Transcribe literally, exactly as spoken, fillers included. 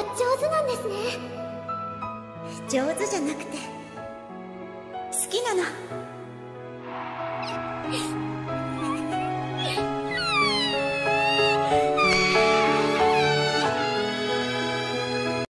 上手なんですね。 上手じゃなくて好きなの。